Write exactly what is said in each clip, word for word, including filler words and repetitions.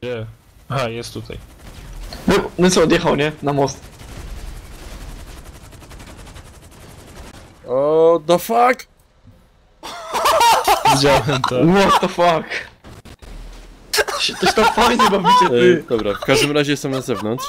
Gdzie? Aha, jest tutaj. No, no co, odjechał, nie? Na most. O, the fuck? Widziałem to. What the fuck? Toś to fajnie bawicie, Ej, ty. dobra, w każdym razie jestem na zewnątrz.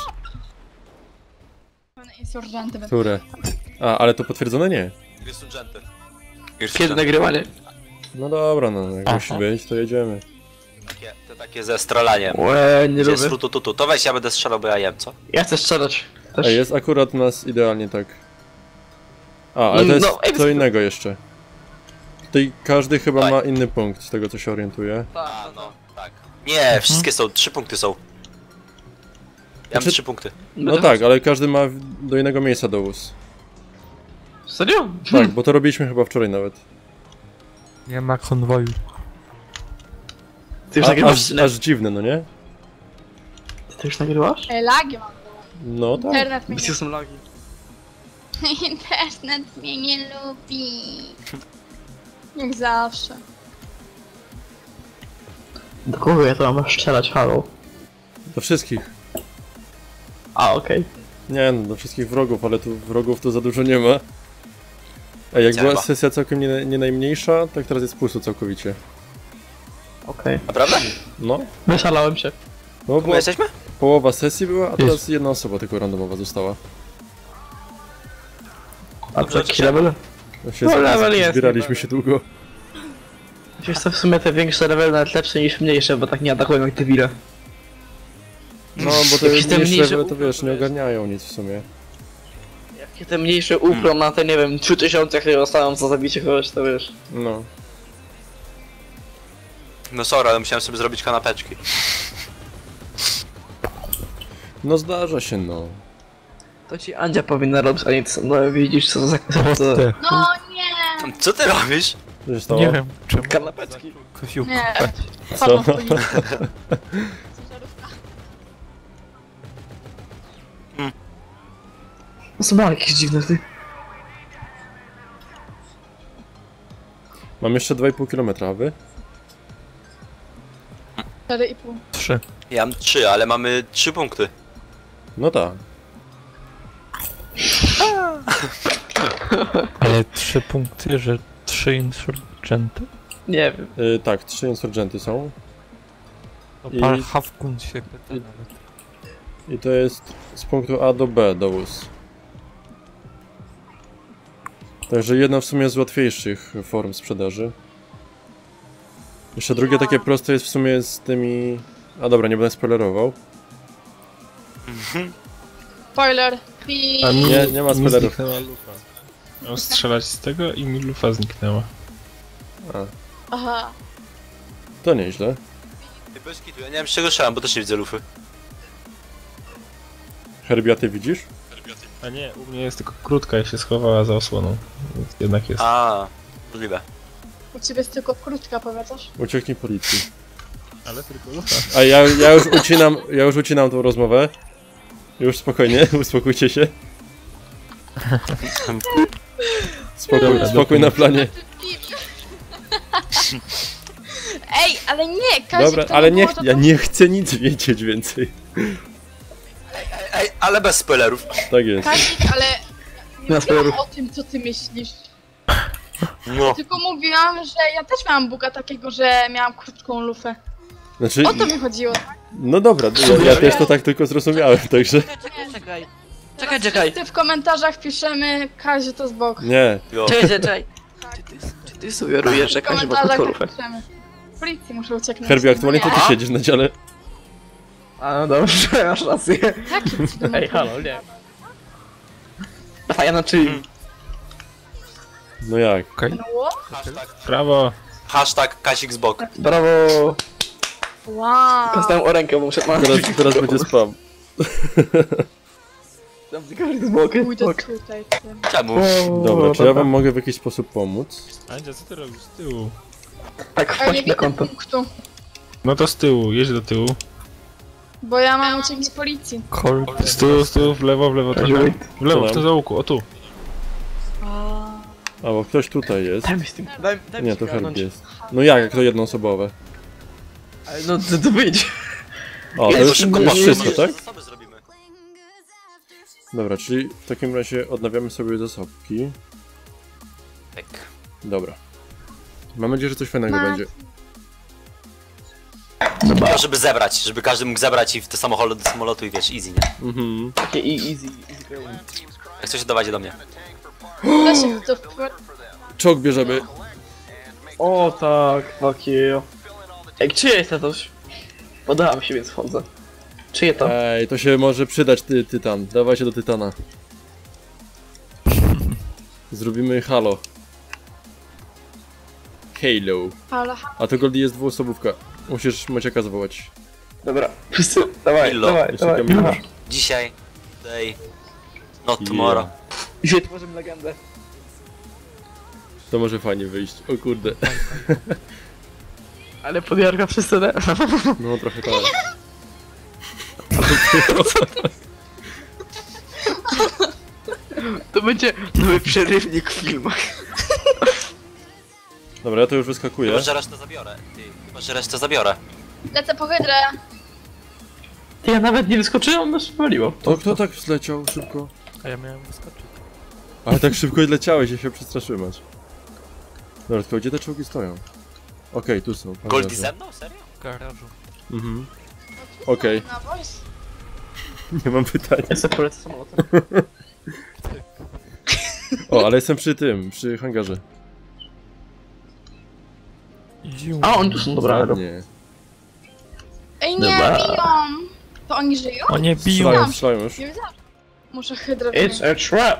Insurgenty. Które? A, ale to potwierdzone nie. Insurgenty. Kiedy nagrywanie? No dobra, no jak Aha. musi być, to jedziemy. Takie, to takie ze strolaniem. Łe, nie Gdzie jest lubię. tu, tu, tu, to weź, ja będę strzelał, bo ja jem, co? Ja chcę strzelać. Też. A jest akurat nas idealnie tak. A, ale to jest No, ej, co innego jeszcze. Tutaj każdy chyba Daj. ma inny punkt, z tego co się orientuję. A, no, tak. Nie, wszystkie są, trzy punkty są. Ja mam Znaczy- trzy punkty. No tak, ale każdy ma w- do innego miejsca dowóz. Serio? Tak, bo to robiliśmy chyba wczoraj nawet. Nie ma konwoju. Ty już A, nagrywasz? aż, aż dziwne, no nie? Ty już nagrywasz? Ej, lagi mam. No tak. Internet mnie Misje są lagi. nie... Internet mnie nie lubi. Jak zawsze. Do kogo ja to mam strzelać, halo? Do wszystkich. A, okej. Nie no, do wszystkich wrogów, ale tu wrogów to za dużo nie ma. Ej, jak była Trzeba. sesja całkiem nie, nie najmniejsza, tak teraz jest pusto całkowicie. Okej. Naprawdę? No, Wyszalałem się. no My była jesteśmy? połowa sesji była, a teraz jedna osoba tylko randomowa została. A Dobrze, taki się- level? No się No, z- level jest, zbieraliśmy level. się długo. Wiesz co, w sumie te większe levely nawet lepsze niż mniejsze, bo tak nie atakują jak debile. No, bo te Jakieś te mniejsze mniejsze levele to wiesz, nie układy, ogarniają nic w sumie. Jakie te mniejsze uprą na te, nie wiem, trzy tysiące, które dostają za zabicie kogoś, to wiesz. No. No sorry, ale musiałem sobie zrobić kanapeczki. No zdarza się, no. To ci Andzia powinna robić, a nie co, no widzisz co za... co za... No nie! Co ty robisz? Co się stało? Nie wiem, czemu. Kanapeczki. Kosił. Nie. Co? Padło w policji. No są małe jakieś dziwne, ty. Mam jeszcze dwa i pół kilometra, a wy? cztery i pół. Trzy. Ja mam trzy, ale mamy trzy punkty. No tak. Ale trzy punkty, że trzy insurgenty? Nie wiem. Y, tak, trzy insurgenty są. To I- pan Hawkun się pyta nawet. I to jest z punktu A do B dowóz. Także jedna w sumie z łatwiejszych form sprzedaży. Jeszcze drugie takie proste jest w sumie z tymi... A dobra, nie będę spoilerował. Spoiler. Pi... A mi, Nie, nie ma mi spoilerów. zniknęła lufa. Miał strzelać z tego i mi lufa zniknęła. A, Aha. to nieźle. Ty bez kitu, ja nie wiem z czego strzelam, bo też nie widzę lufy. Herbie, a ty widzisz? A nie, u mnie jest tylko krótka i się schowała za osłoną. Więc jednak jest. A, możliwe. U ciebie jest tylko krótka, powiadasz? Ucieknij policji. Ale tylko lufa. A ja, ja już ucinam, ja już ucinam tą rozmowę. Już spokojnie, uspokójcie się. Spokój, Dobra, spokój na planie. Ej, ale nie! Kazik, Dobra, to ale nie, było, to ja to- nie chcę nic wiedzieć więcej. Ej, ej, ale bez spoilerów. Tak jest. Kazik, ale... Nie Na mówiłam spoilerów. o tym, co ty myślisz. No. Tylko mówiłam, że ja też miałam buga takiego, że miałam krótką lufę. Znaczy, O to mi chodziło. no dobra, ja, ja też to tak tylko zrozumiałem, także... Czekaj, czekaj. Czekaj, czekaj. Ty w komentarzach piszemy Kazie to z boku. Nie, Jo. Czekaj, czekaj. Czy ty, czy ty sugerujesz, że W Kasia ma komentarzach krótką tak lufę? piszemy. Policji muszę ucieknąć. Herbie, aktualnie to Nie. ty siedzisz na dziale. A no dobrze, masz rację. Jakim cudem Ej, halo, nie. A ja znaczy... No jak? Okej. No? Hashtag, Prawo. hashtag Kasik z bok. Brawo. Wow. Dostałem o rękę, bo muszę... Teraz, teraz będzie spam. Tam tylko z boku. Pójdę tutaj. Tym. Czemu? Dobra, czy ja wam mogę w jakiś sposób pomóc? Andzia, co ty robisz z tyłu? Tak, Ale nie wpaść na widzę konto. punktu. No to z tyłu, jedź do tyłu. Bo ja mam uciekł z policji. Z tyłu, z tyłu, w lewo, w lewo trochę. W lewo, w Co tym załuku, o tu. A, bo ktoś tutaj jest. Daj mi z tym, daj, daj mi Nie, się to garnąć. Herbie jest. No jak, jak to jednoosobowe? Ale no, to, to wyjdź. O, to Jest już, szybko już poszło, wszystko, może tak? zasoby zrobimy. Dobra, czyli w takim razie odnawiamy sobie zasobki. Tak. Dobra. Mam nadzieję, że coś fajnego Ma- będzie. Tylko żeby zebrać, żeby każdy mógł zebrać i w te samochody do samolotu i wiesz, easy, nie? Mhm. Takie e- easy, easy going. Jak coś dawajcie do mnie. Da się to w... Czołg bierzemy. O tak, fuck you. Ej, czyje jest to coś? Podałam się, więc wchodzę. Czyje to? Ej, to się może przydać, ty, tytan. Dawajcie do tytana. Zrobimy halo. Halo. Ale... A to Goldie jest dwuosobówka. Musisz Maciaka zawołać. Dobra, wszyscy, dawaj, Illo. dawaj, Jeszcze dawaj. Kamil. dawaj. Dzisiaj, today, not tomorrow. Dzisiaj tworzymy legendę. To może fajnie wyjść. O kurde. Ale podjarka przez scenę. No trochę tak. To będzie nowy przerywnik w filmach. Dobra, ja to już wyskakuję. Chyba, że resztę zabiorę. Ty, chyba, że resztę zabiorę. Lecę po hydrę. Ty, ja nawet nie wyskoczyłem, no spaliło. To kto tak zleciał szybko? A ja miałem wyskoczyć. Ale tak szybko leciałeś, ja się przestraszyłem aż. Dobra, tylko gdzie te czołgi stoją? Okej, tu są. Goldie Dobrze. ze mną? Serio? W garażu. Mhm. Okej. Na voice. Nie mam pytania. Ja sobie polecę samolotem. O, ale jestem przy tym, przy hangarze. Idziu. A, oni tu są, dobra, elo. Nie. Ej, nie, Dobra. biją! To oni żyją? O nie, biją! Strzelają, strzelają już. Nie wiedziałam. Muszę hydrę It's a trap.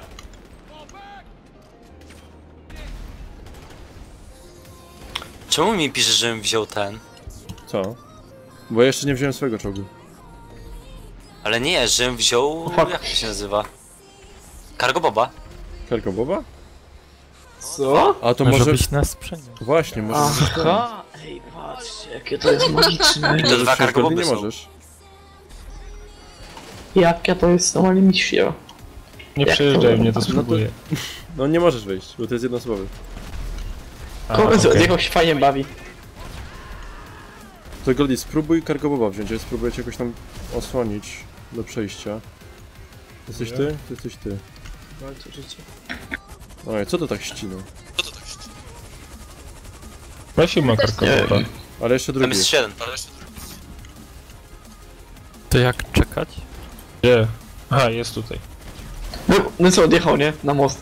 Czemu mi piszesz, żebym wziął ten? Co? Bo ja jeszcze nie wziąłem swojego czołgu. Ale nie, żebym wziął... Fuck. jak to się nazywa? Cargo Boba? Karko Boba? Co? A to Może może... być na sprzęcie. Właśnie, może... Aha. Ej, patrzcie, jakie to jest magiczne. I te Może dwa wziąć Cargo Goldie Boby nie są. możesz. Jakie to jest normalnie misja. Nie Jak przejeżdżaj to? mnie, to spróbuję. No nie możesz wyjść, bo to jest jednoosobowy. A, Kogo okej. okay. się fajnie bawi. To Goldie, spróbuj Cargo Boba wziąć, ja spróbuję cię jakoś tam osłonić do przejścia. Jesteś ty? To jesteś ty. Oj, co to tak ścina? Weź ma karkowa. Ale jeszcze Tam drugi. jest jeden. To jak czekać? Gdzie? Aha, jest tutaj. No, no co, odjechał, nie? Na most.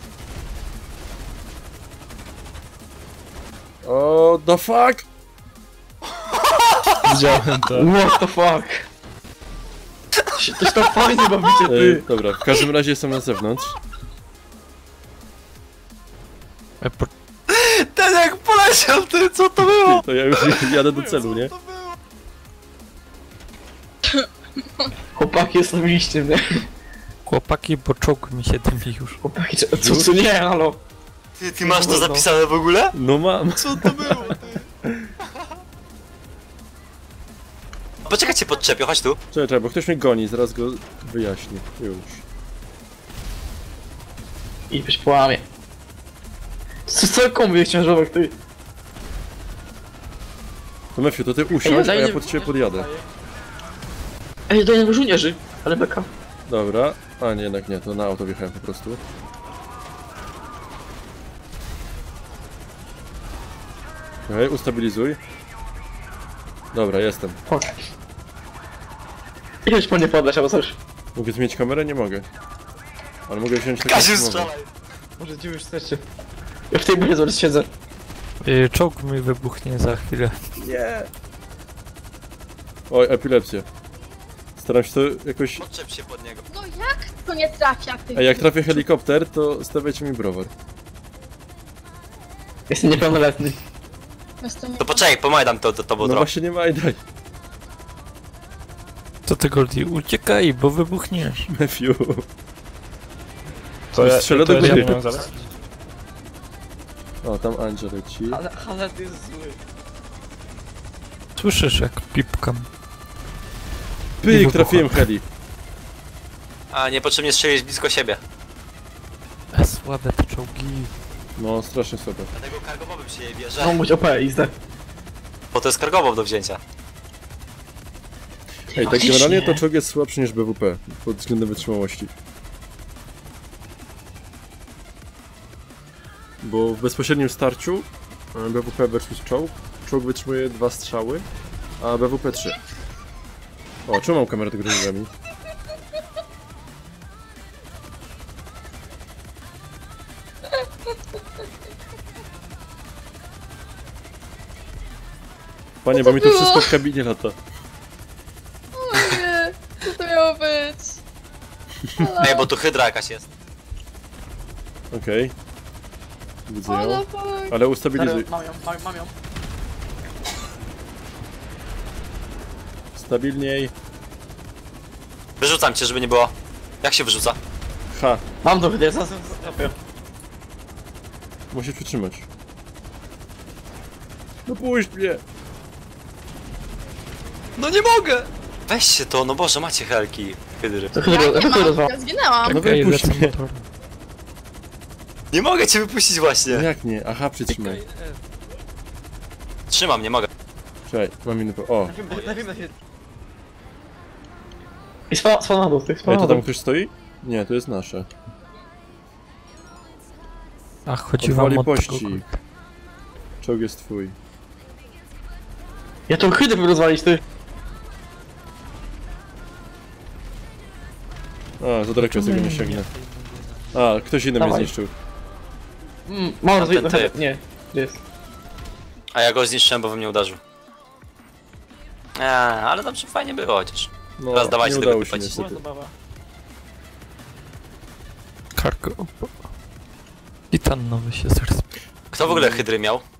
O, the fuck! Widziałem to. What the fuck? To się, to się tam fajnie bawicie, Ej, ty. dobra, w każdym razie jestem na zewnątrz. E, po... Ten jak poleciał, ty, co to było? To ja już jadę do celu, nie? Chłopaki, zostawiliście mnie. Chłopaki, bo czołg mi się dymi już. Chłopaki, co, co, co nie, halo. Ty, ty masz to zapisane w ogóle? No mam. Co to było, ty? Poczekaj, cię podczepię, chodź tu. Czekaj, czekaj, bo ktoś mnie goni, zaraz go wyjaśnię. Już. I byś połamie. Co, co kombuje ciężarówek, ty? To Mefiu, to ty Ej, usiądź, a daj ja nie- pod ciebie podjadę. Ej, do jednego żołnierzy. Ale beka. Dobra. A nie, jednak nie, to na auto wjechałem po prostu. Okej, ustabilizuj. Dobra, jestem. Fuck. Chodź po nie podać, albo coś. Mogę zmienić kamerę? Nie mogę. Ale mogę wziąć taką Kaziu, filmową. strzelaj. Może ci już chcecie. Ja w tej budzie zaraz siedzę. E, czołg mi wybuchnie za chwilę. Nie! Oj, epilepsja. Staram się to jakoś... Podczep się pod niego. No jak to nie trafia, ty? A jak trafię helikopter, to stawiajcie mi browar. Jestem niepełnoletni. Jestem... To poczekaj, pomagaj dam to, to, to było No trochę. właśnie nie ma i daj. Co ty, Goldie? Uciekaj, bo wybuchniesz. Mefiu. To ja, Strzelę to do ja góry. nie mam zaraz. O, tam Andzia leci. Ale, ale ty jest zły. Słyszysz jak pipkam. Pyk, wybuchła. trafiłem heli. A, niepotrzebnie strzelić blisko siebie. E, słabe te czołgi. No, strasznie słabe. Dlatego kargowobym się jej No bierze, mówić O P, izdę. bo to jest kargowob do wzięcia. Ej, tak Faktycznie. generalnie to czołg jest słabszy niż B W P pod względem wytrzymałości. Bo w bezpośrednim starciu e, B W P versus czołg, czołg wytrzymuje dwa strzały, a B W P trzy. O, czemu mam kamerę tego drzwiami? Panie, bo mi tu było? wszystko w kabinie lata. O nie, co to miało być? Ej, bo tu hydra jakaś jest. Okej. Widzę What ją. the fuck? Ale ustabilizuj. Stary, mam ją, mam, mam ją. Stabilniej. Wyrzucam cię, żeby nie było. Jak się wyrzuca? Ha. Mam to chyba, zaraz zaraz. Musisz przytrzymać. No puść mnie! No nie mogę! Weź się to, no Boże, macie helki. Hydry. To Ja chyba, nie to chyba mam, rozwal. ja zginęłam. No Czekaj, wypuść lecę mnie. motorem. Nie mogę cię wypuścić właśnie. No jak nie? Aha, przytrzymaj. Trzymam, nie mogę. Czekaj, mam inny po... O! I spa, spa na dół, tych spa Ej, na to dół. tam ktoś stoi? Nie, to jest nasze. A chodzi wam Odwali o tego... pościg. Czołg jest twój. Ja tą hydrę rozwalić, ty. A, za daleko z tego nie sięgnę. A, ktoś inny mnie Dawaj. zniszczył. Mm, mam rozwalić, ten typ. nie. Gdzie jest? A ja go zniszczyłem, bo we mnie uderzył. Eee, ale dobrze, fajnie było chociaż. No, Teraz dawajcie nie tego udało się typa niestety. Cargo. Titan nowy się zrespił. Kto w ogóle hydry miał?